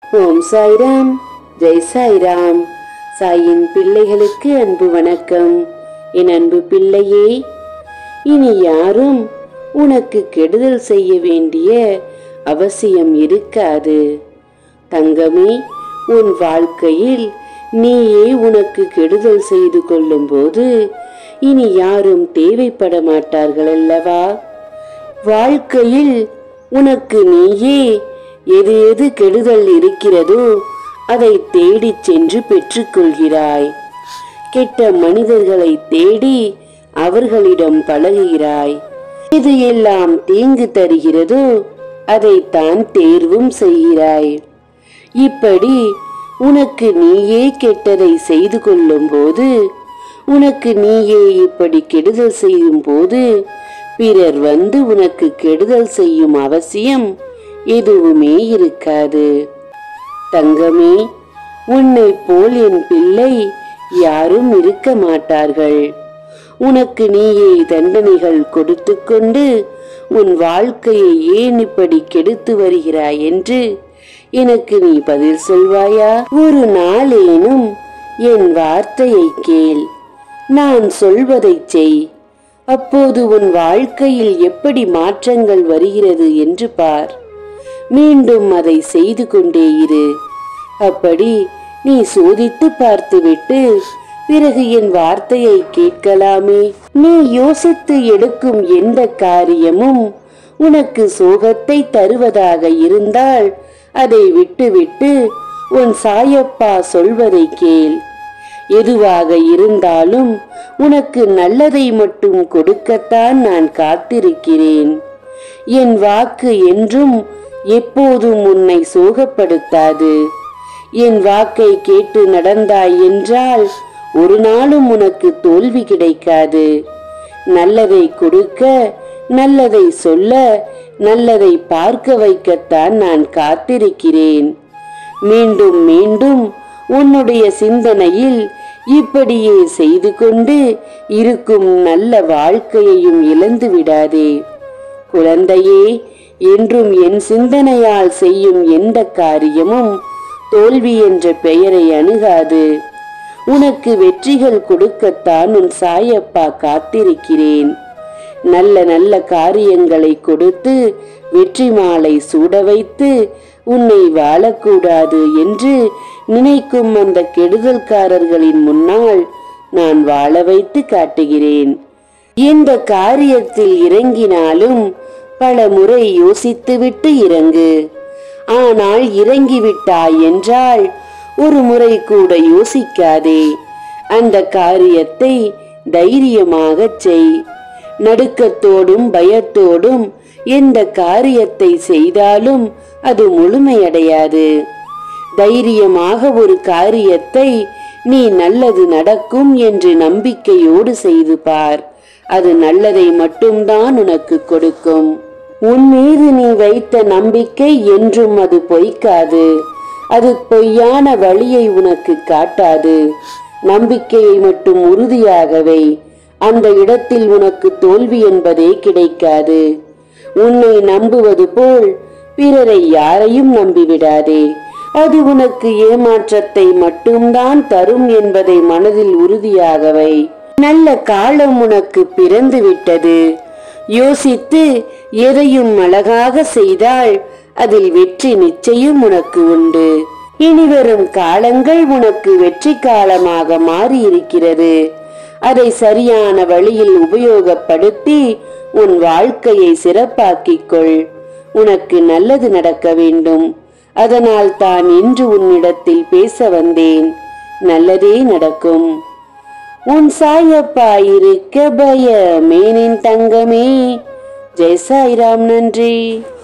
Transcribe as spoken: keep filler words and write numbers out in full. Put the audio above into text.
ஓம் சாய்ராம், ஜெய் சாய்ராம். சாயின் பிள்ளைகளுக்கு அன்பு வணக்கம். என் அன்பு பிள்ளையே, இனி யாரும் உனக்கு கெடுதல் செய்ய வேண்டிய அவசியம் இருக்காது. தங்கமே, உன் வாழ்க்கையில் நீயே உனக்கு கெடுதல் செய்து கொள்ளும் போது இனி யாரும் தேவைப்பட மாட்டார்கள் அல்லவா? வாழ்க்கையில் உனக்கு நீயே எது எது கெடுதல் இருக்கிறதோ அதை தேடி சென்று பெற்றுக்கொள்கிறாய். கெட்ட மனிதர்களை தேடி அவர்களிடம் பழகுகிறாய். இது எல்லாம் தீங்கு தருகிறதோ அதைத்தான் தேர்வும் செய்கிறாய். இப்படி உனக்கு நீயே கெட்டதை செய்து கொள்ளும் போது, உனக்கு நீயே இப்படி கெடுதல் செய்யும் போது பிறர் வந்து உனக்கு கெடுதல் செய்யும் அவசியம் எதுவுமே இருக்காது. தங்கமே, உன்னை போல் என் பிள்ளை யாரும் இருக்க மாட்டார்கள். உனக்கு நீயே தண்டனைகள் கொடுத்து கொண்டு உன் வாழ்க்கையை ஏன் இப்படி கெடுத்து வருகிறாய் என்று எனக்கு நீ பதில் சொல்வாயா? ஒரு நாளேனும் என் வார்த்தையை கேள், நான் சொல்வதை செய். அப்போது உன் வாழ்க்கையில் எப்படி மாற்றங்கள் வருகிறது என்று பார். மீண்டும் அதை செய்து கொண்டே இரு. அப்படி நீ சோதித்து பார்த்துவிட்டு பிறகு என் வார்த்தையை கேட்கலாமே. நீ யோசித்து எடுக்கும் எந்த காரியமும் உனக்கு சோகத்தை தருவதாக இருந்தால் அதை விட்டுவிட்டு உன் சாயப்பா சொல்வதை கேள். எதுவாக இருந்தாலும் உனக்கு நல்லதை மட்டும் கொடுக்கத்தான் நான் காத்திருக்கிறேன். என் வாக்கு என்றும் எப்போதும் உன்னை சோகப்படுத்தாது. என் வாக்கை கேட்டு நடந்தாய் என்றால் ஒரு நாளும் உனக்கு தோல்வி கிடைக்காது. நல்லதை கொடுக்க, நல்லதை சொல்ல, நல்லதை பார்க்க வைக்கத்தான் நான் காத்திருக்கிறேன். மீண்டும் மீண்டும் உன்னுடைய சிந்தனையில் இப்படியே செய்து கொண்டு இருக்கும் நல்ல வாழ்க்கையையும் இழந்து விடாதே. குழந்தையே, என்றும் என் சிந்தனையால் செய்யும் எந்த காரியமும் தோல்வி என்ற பெயரை அணுகாது. உனக்கு வெற்றிகள் கொடுக்கத்தான் உன் சாயப்பா காத்திருக்கிறேன். நல்ல நல்ல காரியங்களை கொடுத்து வெற்றி மாலை சூட வைத்து உன்னை வாழக்கூடாது என்று நினைக்கும் அந்த கெடுதல்காரர்களின் முன்னால் நான் வாழ வைத்து காட்டுகிறேன். எந்த காரியத்தில் இறங்கினாலும் பல முறை யோசித்துவிட்டு இறங்கு. ஆனால் இறங்கிவிட்டாய் என்றால் ஒரு முறை கூட யோசிக்காதே. அந்த காரியத்தை தைரியமாக செய். நடுக்கத்தோடும் பயத்தோடும் எந்த காரியத்தை செய்தாலும் அது முழுமையடையாது. தைரியமாக ஒரு காரியத்தை நீ நல்லது நடக்கும் என்று நம்பிக்கையோடு செய்து பார். அது நல்லதை மட்டும்தான் உனக்கு கொடுக்கும். உன் மீது நீ வைத்த நம்பிக்கை என்றும் அது பொய்க்காது. அது பொய்யான வழியை உனக்கு காட்டாது. நம்பிக்கையை மட்டும் உறுதியாகவே. அந்த இடத்தில் உனக்கு தோல்வி என்பதே கிடைக்காது. உன்னை நம்புவது போல் பிறரை யாரையும் நம்பிவிடாதே. அது உனக்கு ஏமாற்றத்தை மட்டும்தான் தரும் என்பதை மனதில் உறுதியாகவே. நல்ல காலம் உனக்கு பிறந்து விட்டது. யோசித்து எதையும் அழகாக செய்தால் அதில் வெற்றி நிச்சயம் உனக்கு உண்டு. இனிவரும் காலங்கள் உனக்கு வெற்றி காலமாக மாறி இருக்கிறது. அதை சரியான வழியில் உபயோகப்படுத்தி உன் வாழ்க்கையை சிறப்பாக்கிக் கொள். உனக்கு நல்லது நடக்க வேண்டும். அதனால் தான் இன்று உன்னிடத்தில் பேச வந்தேன். நல்லதே நடக்கும். உன் சாயப்பா இருக்க பயமேனின் தங்கமே. ஜெய் சாய்ராம். நன்றி.